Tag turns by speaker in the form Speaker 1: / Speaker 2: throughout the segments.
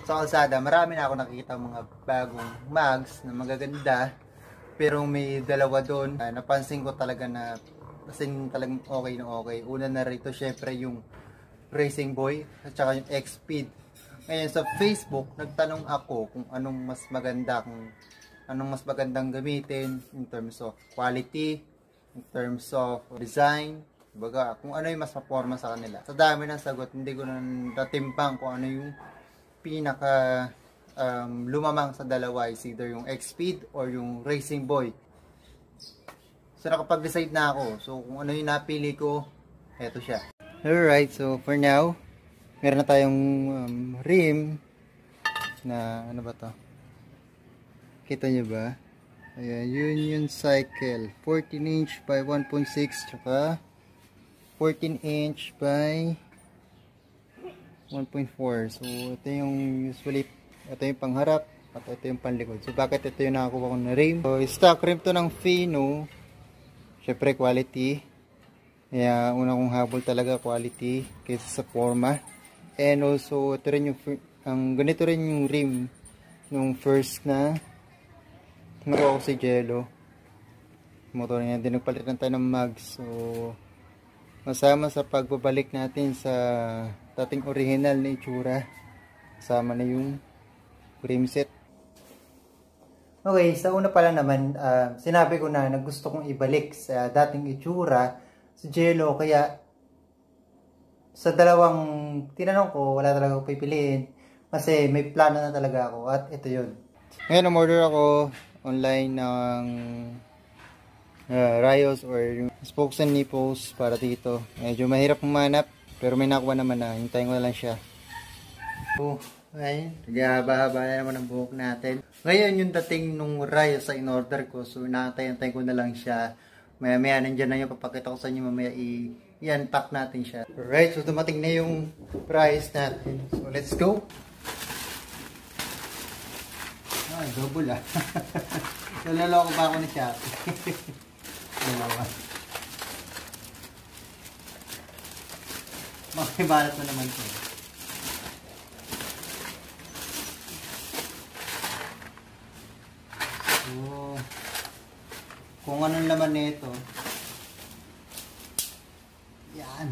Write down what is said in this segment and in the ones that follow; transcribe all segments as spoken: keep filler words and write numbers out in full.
Speaker 1: sa kalsada, marami na ako nakikita mga bagong mags na magaganda. Pero may dalawa doon, uh, napansin ko talaga na kasing talagang okay na okay. Una na rito, syempre yung Racing Boy at saka yung X-Speed. Ngayon sa Facebook, nagtanong ako kung anong mas maganda, kung anong mas magandang gamitin in terms of quality, in terms of design, baga, kung ano yung mas maporma sa kanila. Sa dami ng sagot, hindi ko na natimbang kung ano yung pinaka um, lumamang sa dalawa, is either yung X-Speed or yung Racing Boy. So nakapag-decide na ako. So kung ano yung napili ko, eto siya. Alright, so for now, meron na tayong um, rim na ano ba to? Kita nyo ba? Ayan, Union Cycle fourteen inch by one point six tsaka fourteen inch by one point four. So ito yung usually, ito yung pangharap at ito yung panlikod. So bakit ito yung nakakuha ko na rim? So stock rim to ng Fino. Syempre quality. Kaya una kong habol talaga quality kaysa sa forma. And also ito rin yung ang ganito rin yung rim nung first na nakuha ko si Jello. Motor niya din, nagpalitan tayo ng mags. So masama sa pagbabalik natin sa dating original na itsura, kasama na yung rim set. Okay, sa una pala naman, uh, sinabi ko na na gusto kong ibalik sa dating itsura sa Jello, kaya sa dalawang tinanong ko, wala talaga ako pipiliin kasi may plano na talaga ako at ito yun. Ngayon, umorder ako online ng uh, Rayos or yung spokes and nipples para dito. Medyo mahirap humanap pero may nakuha naman na. Hintayin ko na lang siya. So, ayun. Nagahaba-haba na naman ang buhok natin. Ngayon yung dating nung Rayos sa in-order ko. So, nakatay-antay ko na lang siya. Maya-maya nandyan na yung papakita ko sa inyo. Mamaya i-unpack natin siya. Alright, so dumating na yung price natin. So, let's go. Ah, double ah. Naloloko pa ako ni Shopee. Dalawa. Makibalat na naman ito. So, kung anong laman nito, yan.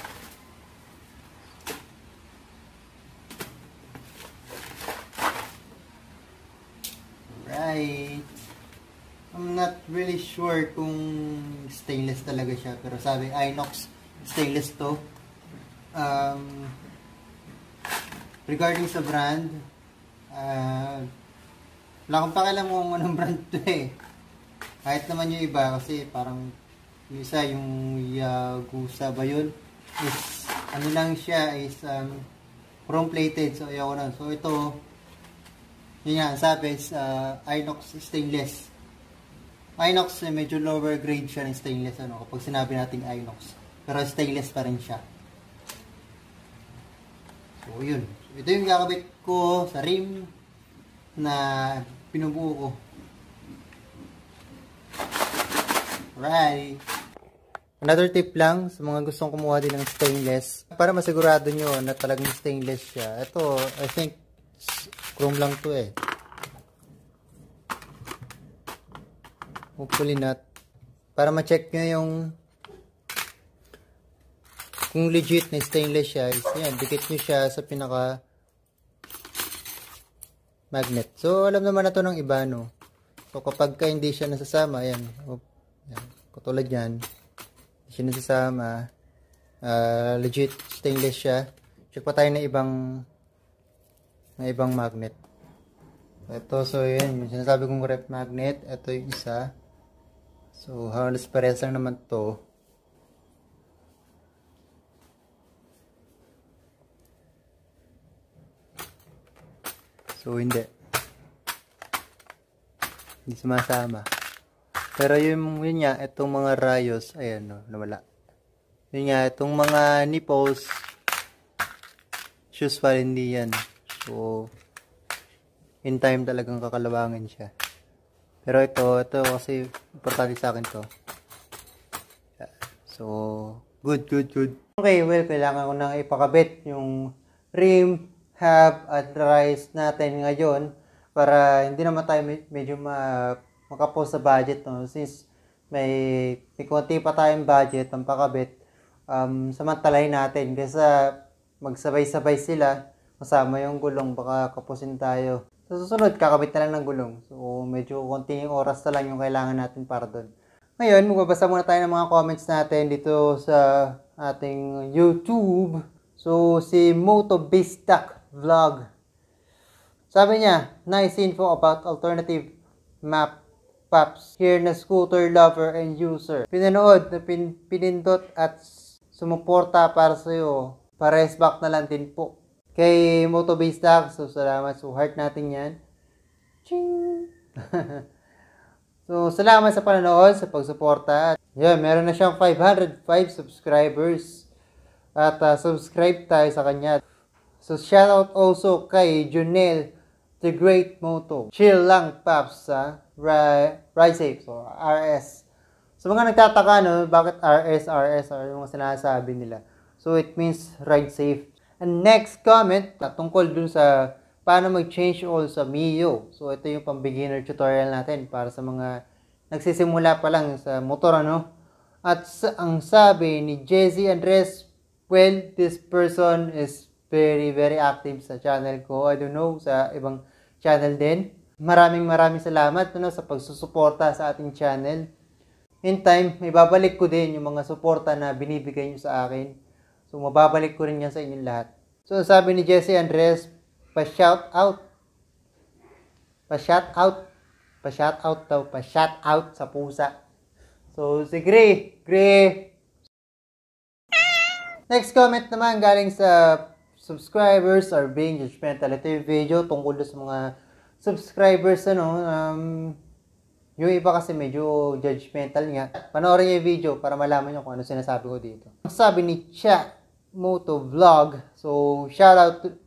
Speaker 1: Right. I'm not really sure kung stainless talaga siya, pero sabi Inox stainless to. Um, regarding sa brand, uh, wala akong pakialam kung anong brand to eh. Kahit naman yung iba, kasi parang yung isa, yung Yagusa ba yun, is ano lang siya, is um, chrome plated, so ayaw ko na. So ito, yun nga, sabi is uh, Inox stainless. Inox, eh, medyo lower grade siya ng stainless, ano, kapag sinabi natin Inox. Pero stainless pa rin siya. So, yun. Ito yung kakabit ko sa rim na pinubuo ko. Right. Another tip lang sa mga gustong kumuha din ng stainless, para masigurado nyo na talagang stainless siya. Ito, I think, chrome lang to eh. Hopefully not. Para ma-check nyo yung kung legit na stainless siya, is yan, dikit nyo siya sa pinaka magnet. So, alam naman na to ng iba, no? So, kapag ka hindi siya nasasama, yan, oh, yan, katulad yan, hindi siya nasasama, uh, legit stainless siya. Check pa tayo na ibang na ibang magnet. Ito, so yan, yung sinasabi kong rep magnet, ito yung isa. So, halos parehas lang naman to. So, hindi. Hindi sumasama. Pero yung, yun nga, itong mga Rayos, ayan, no, nawala. Yun nga, itong mga nipples, shoes pa hindi yan. So, in time talagang kakalabangan siya. Pero ito, ito kasi importante sa akin to. So, good, good, good. Okay, well, kailangan ko nang ipakabit yung rim have advice natin ngayon para hindi naman tayo medyo ma makapost sa budget, no? Since may, may konti pa tayong budget ng pakabit, um, samantalahin natin kasi magsabay-sabay sila kasama yung gulong, baka kapusin tayo. Sa susunod, kakabit na lang ng gulong. So, medyo konti yung oras na lang yung kailangan natin para doon. Ngayon, magbabasa muna tayo ng mga comments natin dito sa ating YouTube. So, si Motobistak Vlog. Sabi niya, nice info about alternative map paps. Here na scooter lover and user. Pinanood na pin pinindot at sumuporta para sa'yo. Pares back na lang din po. Kay Motobistak, so salamat. So, heart natin yan. Ching! So, salamat sa panonood, sa pagsuporta. Yan, meron na siyang five hundred five subscribers. At uh, subscribe tayo sa kanya. So, shoutout also kay Junel The Great Moto. Chill lang, Paps, ha? Ride safe, so R S. So, mga nagtataka, no, bakit R S, R S, or yung mga sinasabi nila. So, it means ride safe. And next comment, tungkol dun sa paano mag-change oil sa Mio. So, ito yung pang-beginner tutorial natin para sa mga nagsisimula pa lang sa motor, ano? At sa, ang sabi ni Jesse Andres, well, this person is very, very active sa channel ko. I don't know, sa ibang channel din. Maraming maraming salamat, ano, sa pagsusuporta sa ating channel. In time, may babalik ko din yung mga suporta na binibigay nyo sa akin. So, mababalik ko rin yan sa inyong lahat. So, sabi ni Jesse Andres, pa-shout out. Pa-shout out. Pa-shout out daw. Pa-shout out sa pusa. So, si Gray. Gray. Next comment naman galing sa subscribers are being judgmental. Ito yung video tungkol sa mga subscribers, ano. Um, yung iba kasi medyo judgmental nga. Panoorin niyo yung video para malaman niyo kung ano sinasabi ko dito. Sabi ni Cha Moto Vlog. So, shout out to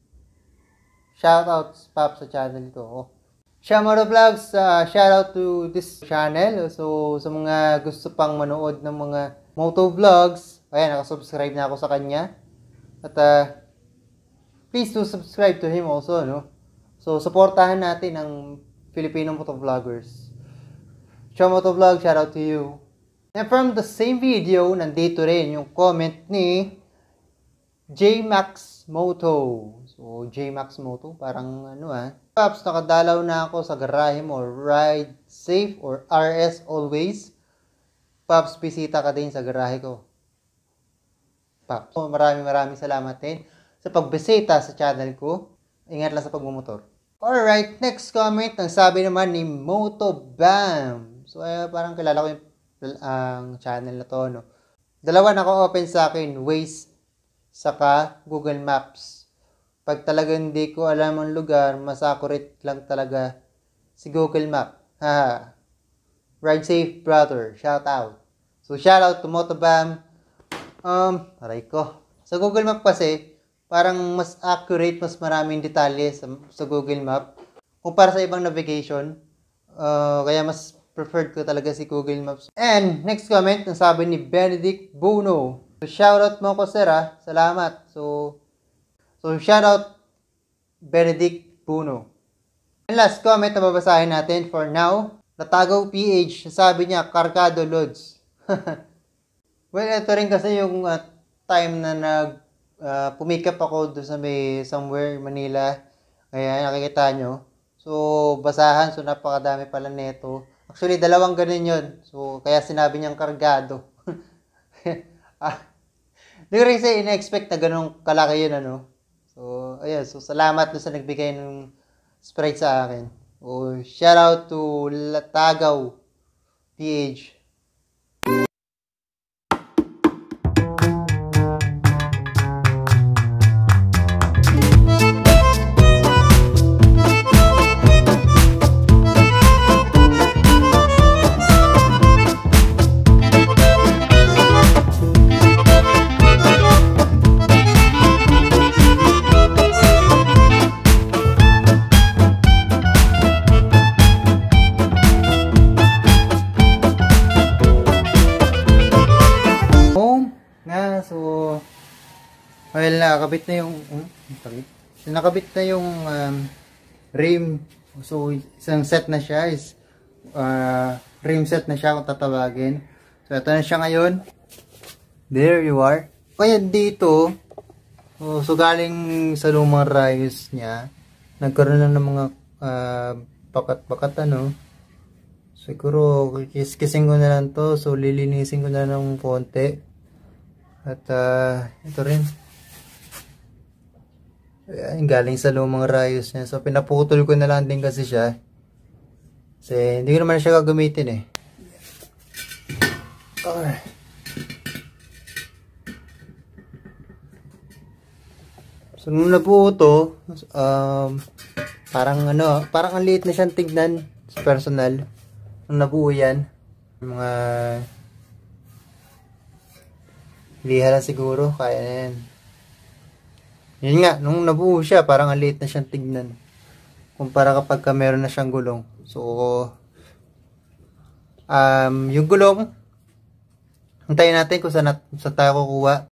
Speaker 1: shout out Pap sa channel ko. Oh. Cha Moto Vlogs, uh, shout out to this channel. So, sa mga gusto pang manood ng mga moto vlogs, ayan, nakasubscribe na ako sa kanya. At uh, please do subscribe to him also, no? So, supportahan natin ang Filipino moto vloggers. Cha Moto Vlog, shout out to you. And from the same video, nandito rin yung comment ni J Max Moto. So, J Max Moto, parang ano ah. Paps, nakadalaw na ako sa garahe mo. Ride safe or R S always. Paps, bisita ka din sa garahe ko. Paps, so, maraming maraming salamat din sa pagbisita sa channel ko. Ingat lang sa pagmumotor. Alright, next comment. Ang sabi naman ni Motobam. So, eh, parang kilala ko yung ang channel na to, no? Dalawa naka-open sa akin, Waze saka Google Maps. Pag talaga hindi ko alam ang lugar, mas accurate lang talaga si Google Map. Haha. Ride safe, brother. Shout out. So, shout out to Motobam. Um, aray ko. Sa Google Map kasi, parang mas accurate, mas maraming detalye sa, sa Google Map. Kumpara sa ibang navigation. Uh, kaya mas preferred ko talaga si Google Maps. And next comment, ang sabi ni Benedict Bono. So, shoutout mo ko, sir, ha? Salamat. So, so shoutout Benedict Bono. And last comment na babasahin natin for now. Natagaw P H. Sabi niya, Carcado Loads. Well, ito rin kasi yung uh, time na nag uh, pumikap ako doon sa may somewhere Manila. Kaya nakikita nyo. So, basahan. So, napakadami pala neto. Actually, dalawang ganun yun. So, kaya sinabi niyang kargado. ah, Hindi ko rin kasi ina-expect na ganun kalaki yun, ano. So, ayun. So, salamat doon sa nagbigay ng Sprite sa akin. So, shout out to Latagaw P H. Well, nakakabit na yung... Hmm? Sorry. So, nakabit na yung um, rim. So, isang set na siya is uh, rim set na siya kung tatawagin. So, ito na siya ngayon. There you are. Kaya dito, oh, so galing sa lumang rayos niya, nagkaroon na ng mga uh, pakat-pakat ano. Siguro, kiskising ko na lang to. So, lilinisin ko na ng konti. At, uh, ito rin. Ayan, galing sa lumang rayos niya. So, pinaputol ko na lang din kasi siya. Kasi, hindi ko naman siya gagamitin eh. Alright. So, nung nabuo to, um, parang ano, parang ang liit na siyang tignan sa personal. Nung nabuo yan, mga liha lang siguro, kaya na yan. Yun nga, nung nabuo siya, parang ang liit na siyang tignan. Kumpara kapag ka meron na siyang gulong. So, um, yung gulong, hintayin natin kung saan, saan tayo kukuha.